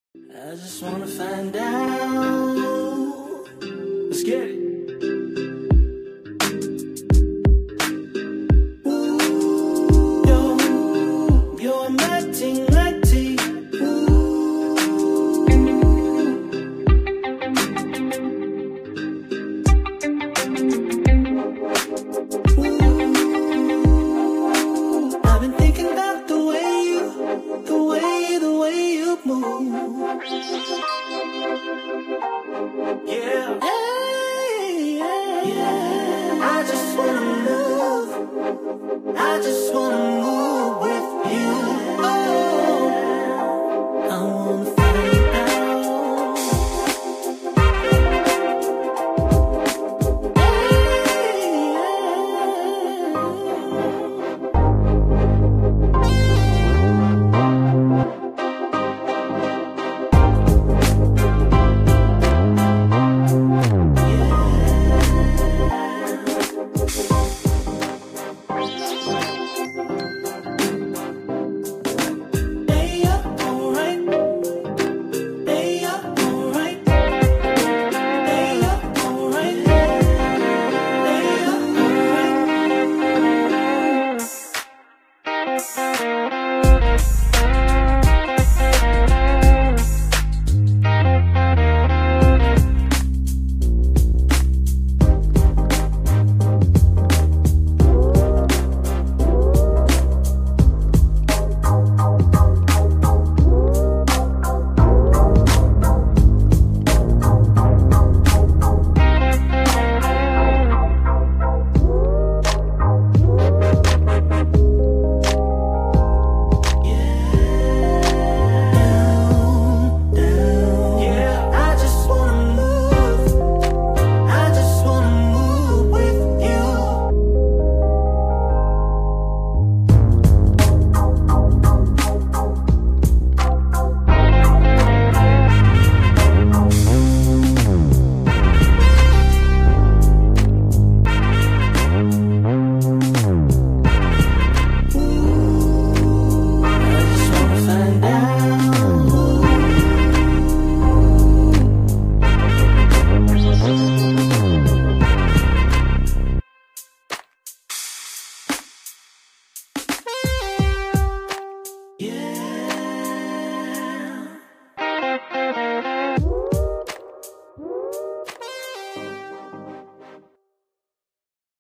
I just wanna find out. Let's get it. Ooh, you're melting. Ooh, I've been thinking about the way you move. Yeah. Yeah. I just wanna move. I just wanna move with you. Oh, I wanna